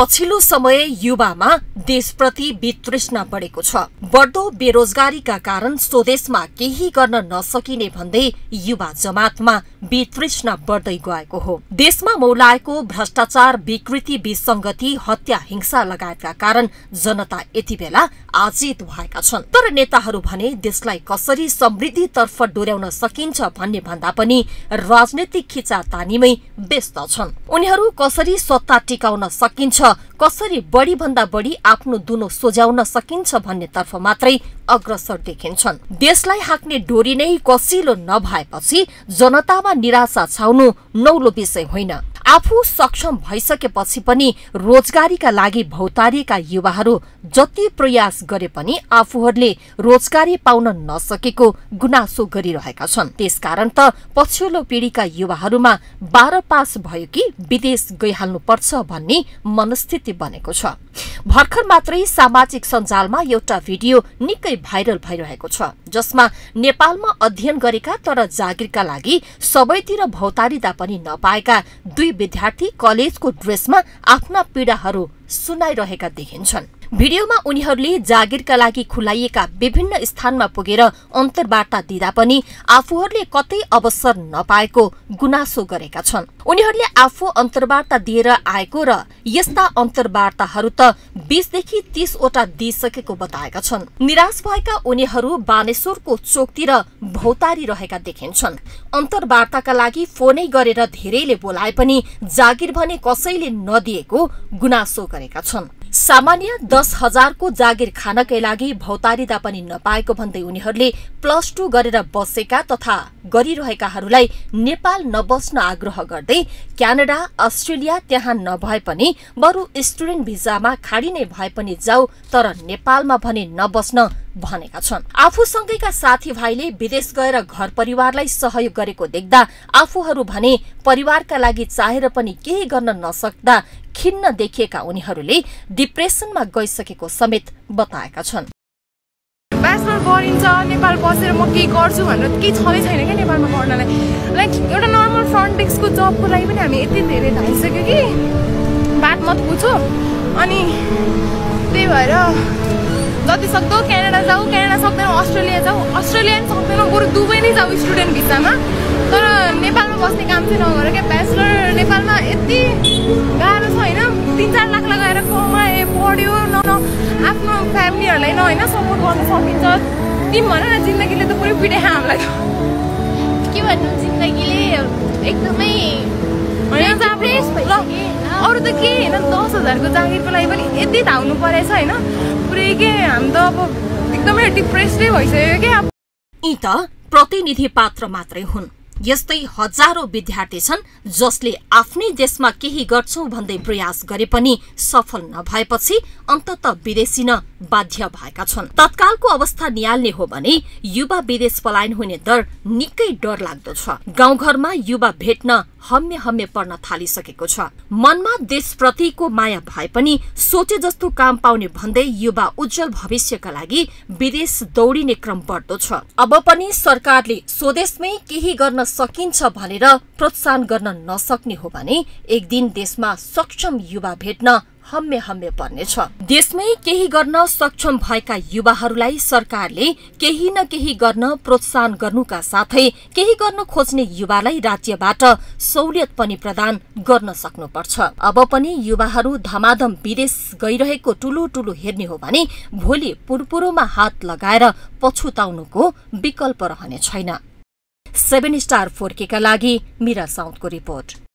पछिल्लो समय युवामा देशप्रति वितृष्णा बढेको छ। बढ्दो बेरोजगारीका कारण स्वदेशमा केही गर्न नसकिने भन्दै युवा जमातमा वितृष्णा बढ्दै गएको हो। देशमा मौलाएको भ्रष्टाचार, विकृति, विसंगति, हत्या, हिंसा लगायतका कारण जनता यति बेला आजित भएका छन्। तर नेताहरू भने देशलाई कसरी समृद्धितर्फ डोर्याउन सकिन्छ भन्ने भन्दा पनि राजनीतिक खिचातानीमै व्यस्त छन्। उनीहरू कसरी सत्ता टिकाउन सकिन्छ, कसरी बढी भन्दा बढी आफ्नो दुनो सोझ्याउन सकिन्छ भन्नेतर्फ मात्रै अग्रसर देखिन्छन्। देशलाई हाँक्ने डोरी नै कसिलो नभएपछि जनतामा निराशा छाउनु नौलो विषय होइन। आफू सक्षम भइसकेपछि पनि रोजगारीका लागि भौतारिएका युवाहरू जति प्रयास गरे पनि आफूहरूले रोजगारी पाउन नसकेको गुनासो गरिरहेका छन्। त्यसकारण त पछिल्लो पिढीका युवाहरूमा 12 पास भयो कि विदेश गइहाल्नुपर्छ भन्ने मनस्थिति बनेको छ। भर्खर मात्रै सामाजिक सञ्जालमा एउटा भिडियो निकै भाइरल भइरहेको छ, जसमा नेपालमा अध्ययन गरेका तर जागिरका लागि सबैतिर भौतारिदा पनि नपाएका 2 विद्यार्थी कलेजको ड्रेसमा आफ्ना पीडाहरू सुनाइरहेका देखिन्छन्। भिडियोमा उनीहरूले जागिरका लागि खुलाइएका विभिन्न स्थानमा पुगेर अन्तर्वार्ता दिँदा पनि आफूहरूले कतै अवसर नपाएको गुनासो गरेका छन्। उनीहरूले आफू अन्तर्वार्ता दिएर आएको र यस्ता अन्तर्वार्ताहरू त 20 देखि 30 वटा दिइसकेको बताएका छन्। निराश भएका उनीहरू बानेश्वरको चोकतिर भौतारी रहेका देखिन्छन्। अन्तर्वार्ताका लागि फोनै गरेर धेरैले बोलाए पनि जागिर भने कसैले नदिएको गुनासो गरेका छन्। सामान्य 10,000 को जागिर खानकै लागि भौतारिदा पनि नपाएको भन्दै उनीहरूले +2 गरेर बसेका तथा गरिरहेकाहरूलाई नेपाल नबस्न आग्रह गर्दै क्यानाडा, अस्ट्रेलिया त्यहाँ नभए पनि बरु स्टुडेन्ट भिजामा खाडी नै भए पनि जाऊ, तर नेपालमा भने नबस्न भनेका छन्। आफूसँगैका साथीभाइले विदेश गएर घर परिवारलाई सहयोग गरेको देख्दा आफूहरू भने परिवारका लागि चाहेर पनि केही गर्न नसक्दा खिन्न देखिएका उनीहरूले डिप्रेसनमा गइसकेको समेत बताएका छन्। ब्याचलर गरिन्छ, नेपाल बसेर म के गर्छु भनेर केही छँदै छैन क्या नेपालमा गर्नलाई। लाइक एउटा नर्मल फ्रन्ट डेस्कको जबको लागि पनि हामी यति धेरै धाइसक्यो कि बात मत पुछो। अनि त्यही भएर जति सक्दो क्यानाडा जाऊ, क्यानाडा सक्दैन अस्ट्रेलिया जाऊ, अस्ट्रेलिया पनि सक्दैन बरु दुबई नै जाऊ स्टुडेन्ट भिसामा। तर नेपालमा बस्ने काम चाहिँ नगर क्या। ब्याचलर नेपालमा यति गाह्रो छ होइन। 3-4 लाख लगाएर कमाए, पढ्यो, आफ्नो फ्यामिलीहरूलाई होइन सपोर्ट गर्न सकिन्छ। तिमी भन न, जिन्दगीले त पुरै पिटाइ हामीलाई त। के भन्नु, जिन्दगीले एकदमै अरू त के होइन, 10,000 को जागिरको लागि पनि यति धाउनु परेछ होइन। पुरै के हामी त अब एकदमै डिप्रेसडै भइसक्यो क्या। यी त प्रतिनिधि पात्र मात्रै हुन्। यस्तै हजारौं विद्यार्थी छन् जसले आफ्नै देशमा केही गर्छौं भन्दै प्रयास गरे पनि सफल नभएपछि अन्ततः विदेशिन बाध्य भएका छन्। तत्कालको अवस्था निहाल्ने हो भने युवा विदेश पलायन हुने दर निकै डरलाग्दो छ। गाउँघरमा युवा भेट्न हम्मे पर्न थालिसकेको छ। मनमा देशप्रतिको माया भए पनि सोचे जस्तो काम पाउने भन्दै युवा उज्जवल भविष्यका लागि विदेश दौडिने क्रम बढ्दो छ। अब पनि सरकारले स्वदेशमै केही गर्न सकिन्छ भनेर प्रोत्साहन गर्न नसक्ने हो भने एक दिन देशमा सक्षम युवा भेट्न हम्मे पर्नेछ। देशमै केही गर्न सक्षम भएका युवाहरूलाई सरकारले केही न केही गर्न प्रोत्साहन गर्नुका साथै केही गर्न खोज्ने युवालाई राज्यबाट सहुलियत पनि प्रदान गर्न सक्नुपर्छ। अब पनि युवाहरू धमाधम विदेश गइरहेको ठुलो हेर्ने हो भने भोलि पुरपुरोमा हात लगाएर पछुताउनुको विकल्प रहने छैन। 7 स्टार 4K का लागि मीरा साउदको रिपोर्ट।